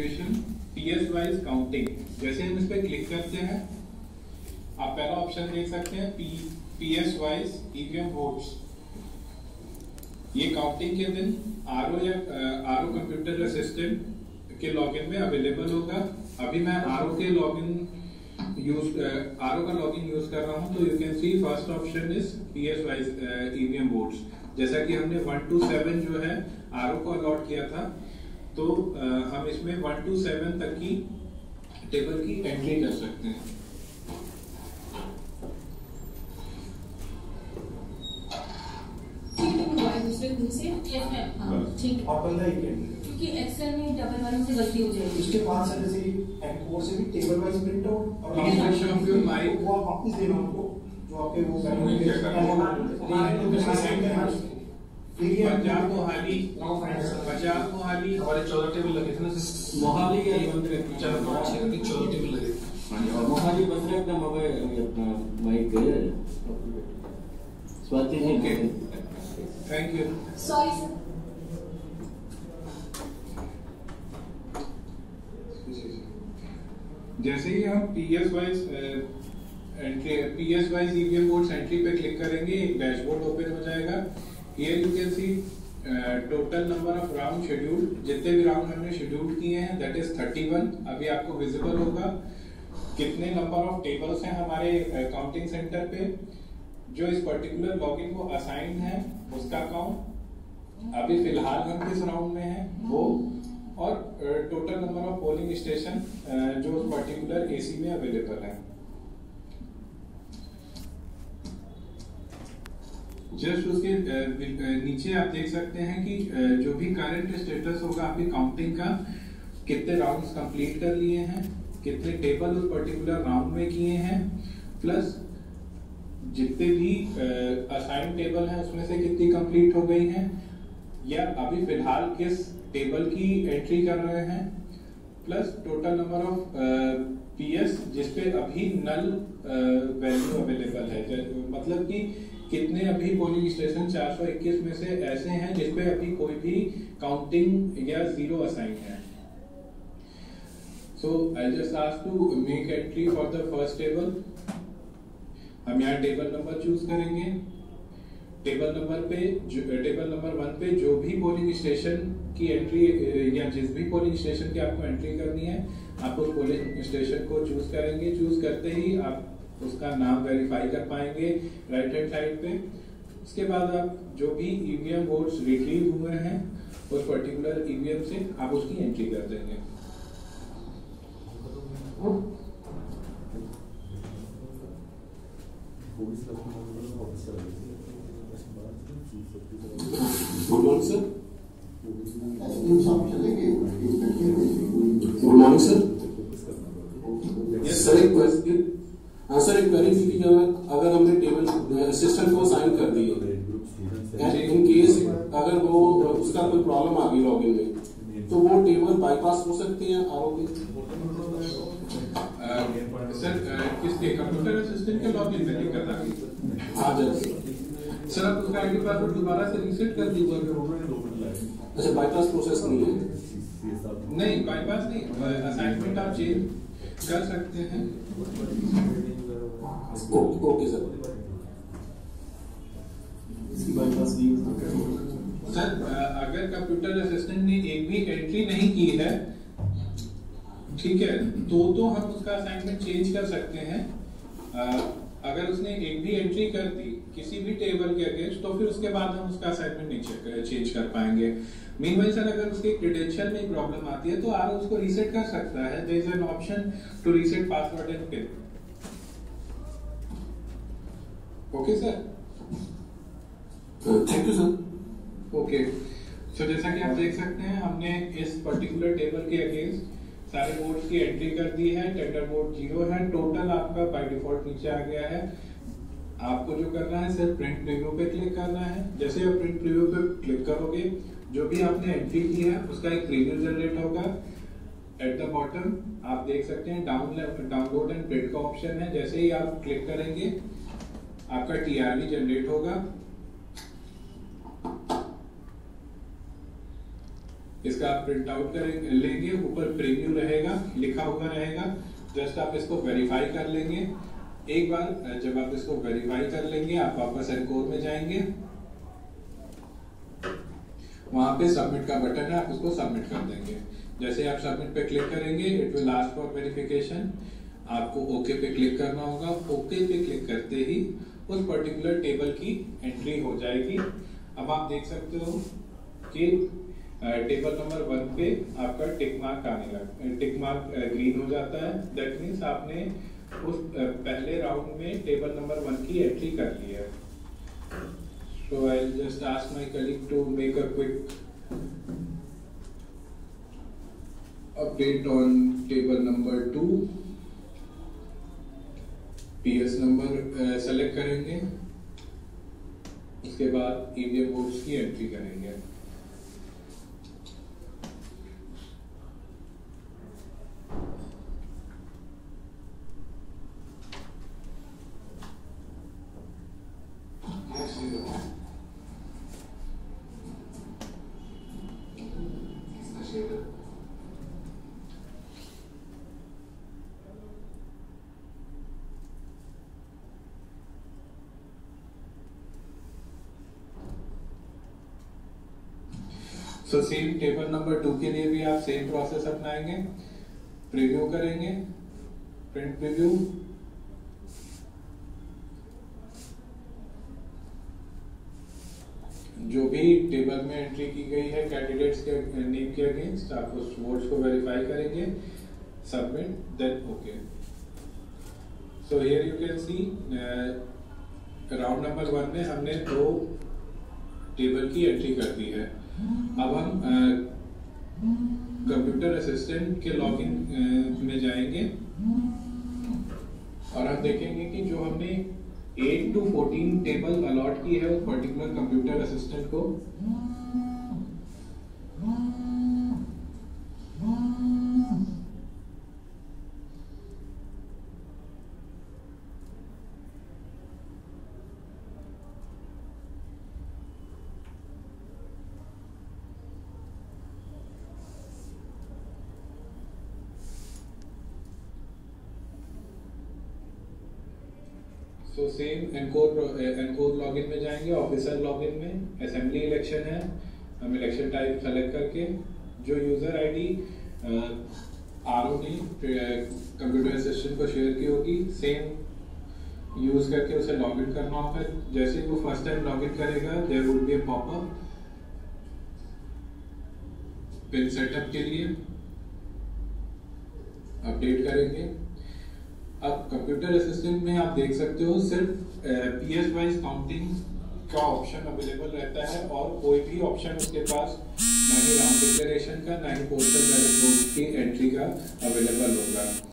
Configuration PS wise counting. जैसे हम इस पर क्लिक करते हैं, आप पहला ऑप्शन देख सकते हैं पीएस वाइज ईवीएम वोट्स। ये काउंटिंग के दिन आरओ या आरओ कंप्यूटर असिस्टेंट के लॉगिन में अवेलेबल होगा। अभी मैं आरओ के लॉगिन आरओ का लॉगिन यूज कर रहा हूं, तो you can see first option is PS wise EVM votes. जैसा कि हमने 1 to 7 जो है आरओ को अलॉट किया था, तो हम इसमें 1 to 7 तक की टेबल की एंट्री कर सकते हैं। क्योंकि एक्सेल में डबल वालों से गलती हो जाएगी। उसके बाद सर जैसे एक्सपोर्ट से भी टेबल वाइज प्रिंट आउट और वो आप वापस देना उनको जो आपके वो पंजाब मोहाली हमारे 14 टेबल लगे थे ना सर। मोहाली के 14 टेबल लगे थे। मोहाली बन रहा है मोबाइल अपना mic Swati ji. Thank you. Sorry sir. जैसे ही हम PS wise EVM votes entry पे क्लिक करेंगे, एक डैशबोर्ड ओपन हो जाएगा। Here you can see total number of round scheduled. जितने भी राउंड हमने शेड्यूल किए हैं दैट इज 31। अभी आपको विजिबल होगा कितने नंबर ऑफ टेबल्स हैं हमारे काउंटिंग सेंटर पे। जो इस पर्टिकुलर लॉगिन को असाइन है उसका काउंट, अभी फिलहाल हम किस राउंड में हैं वो, और total number of polling station जो उस पर्टिकुलर एसी में अवेलेबल है। जस्ट उसके नीचे आप देख सकते हैं कि जो भी करंट स्टेटस होगा आपकी काउंटिंग का, कितने राउंड्स कंप्लीट कर लिए हैं, कितने टेबल उस पर्टिकुलर राउंड में किए हैं, प्लस जितने भी असाइन टेबल हैं उसमें से कितनी कंप्लीट हो गई हैं, या अभी फिलहाल किस टेबल की एंट्री कर रहे हैं, plus total number of PS जिसपे अभी नल वैल्यू अवेलेबल है। मतलब कि कितने अभी पोलिंग स्टेशन 421 में से ऐसे हैं जिसपे अभी कोई भी काउंटिंग या जीरो असाइन है। So I just ask to make entry for the first table. हम यहाँ टेबल नंबर चूज करेंगे। टेबल नंबर 1 पे जो भी पोलिंग स्टेशन की एंट्री या जिस भी पोलिंग स्टेशन की आपको एंट्री करनी है, आप उस पोलिंग स्टेशन को चूज करेंगे। चूज करते ही आप उसका नाम वेरीफाई कर पाएंगे राइट हैंड साइड पे। उसके बाद आप जो भी ईवीएम वोट्स रिट्रीव हुए हैं उस पर्टिकुलर ईवीएम से आप उसकी एंट्री कर देंगे। Good morning sir. Good morning sir. Sir एक क्वेश्चन। हाँ सर, एक क्वेरी थी कि अगर हमने टेबल असिस्टेंट को साइन कर दी एंड इन केस अगर वो उसका कोई प्रॉब्लम आ गई लॉगिन में, तो वो टेबल बाईपास हो सकती है आरओ के? सर किसके कंप्यूटर असिस्टेंट के लॉगिन में दिक्कत आ गई? हाँ सर आप उसका आईडी पासवर्ड दोबारा से रीसेट कर दीजिए। अच्छा, बाईपास प्रोसेस नहीं है? नहीं, बाईपास नहीं, असाइनमेंट आप चेंज कर सकते हैं। Okay sir. सर अगर कंप्यूटर असिस्टेंट ने एक भी एंट्री नहीं की है, ठीक है, तो हम उसका असाइनमेंट चेंज कर सकते हैं। अगर उसने एक भी एंट्री कर दी किसी भी टेबल के अगेंस्ट, तो फिर उसके बाद हम उसका असाइनमेंट नहीं चेंज कर पाएंगे। मीनवाइल सर अगर उसके क्रेडेंशियल में प्रॉब्लम आती है तो आर उसको रीसेट कर सकता है। There is an option to reset password and pin. Okay sir, thank you sir. Okay, so जैसा कि आप देख सकते हैं हमने इस पर्टिकुलर टेबल के अगेंस्ट सारे वोट्स की एंट्री कर दी है। टेंडर वोट 0 है। टोटल आपका बाय डिफॉल्ट नीचे आ गया है। आपको जो करना है सिर्फ प्रिंट प्रीव्यू पे क्लिक करना है। जैसे आप प्रिंट प्रीव्यू पे क्लिक करोगे, जो भी आपने एंट्री की है उसका एक प्रीव्यू जनरेट होगा। एट द बॉटम आप देख सकते हैं डाउनलोड एंड प्रिंट का ऑप्शन है। जैसे ही आप क्लिक करेंगे आपका टीआरबी जनरेट होगा। इसका आप प्रिंट आउट करेंगे, लेंगे, ऊपर प्रीव्यू रहेगा, लिखा हुआ रहेगा, जस्ट आप इसको वेरीफाई कर लेंगे। एक बार जब आप इसको वेरीफाई कर लेंगे, आप वापस एनकोर में जाएंगे, वहां पे सबमिट का बटन है, आप उसको सबमिट कर देंगे। जैसे आप सबमिट पे क्लिक करेंगे, it will ask for verification, आपको ओके पे क्लिक करना होगा। ओके पे क्लिक करते ही उस पर्टिकुलर टेबल की एंट्री हो जाएगी। अब आप देख सकते हो कि टेबल नंबर 1 पे आपका टिक मार्क आने लगा, टिक मार्क ग्रीन हो जाता है। दैट मीन्स आपने उस पहले राउंड में टेबल नंबर 1 की एंट्री कर ली है। So I'll just ask my colleague to make a quick update on table number 2. PS number select करेंगे, उसके बाद ईवीएम बोर्ड्स की एंट्री करेंगे। सो सेम टेबल नंबर 2 के लिए भी आप सेम प्रोसेस अपनाएंगे, प्रीव्यू करेंगे, प्रिंट प्रीव्यू, जो भी टेबल में एंट्री की गई है कैंडिडेट्स के नेम के अगेंस्ट, आप उस वोट्स को वेरीफाई करेंगे, submit, then okay. So here you can see round number 1 में हमने 2 टेबल की एंट्री कर दी है। अब हम कंप्यूटर असिस्टेंट के लॉगिन में जाएंगे और हम देखेंगे कि जो हमने 8 to 14 टेबल अलॉट की है उस पर्टिकुलर कंप्यूटर असिस्टेंट को, तो सेम एनकोर लॉगिन में जाएंगे, ऑफिसर लॉगिन में असेंबली इलेक्शन है, हम इलेक्शन टाइप सेलेक्ट करके जो यूजर आईडी आरओ ने कंप्यूटर असिस्टेंट को शेयर की होगी, सेम यूज करके उसे लॉगिन करना होगा। जैसे वो फर्स्ट टाइम लॉगिन करेगा, there would be a popup pin setup के लिए, अपडेट करेंगे। अब कंप्यूटर असिस्टेंट में आप देख सकते हो सिर्फ पीएस वाइज काउंटिंग का ऑप्शन अवेलेबल रहता है और कोई भी ऑप्शन उसके पास ना ही राउंड डिक्लेरेशन का, ना ही पोस्टल बैलेट वोट की एंट्री का अवेलेबल होगा।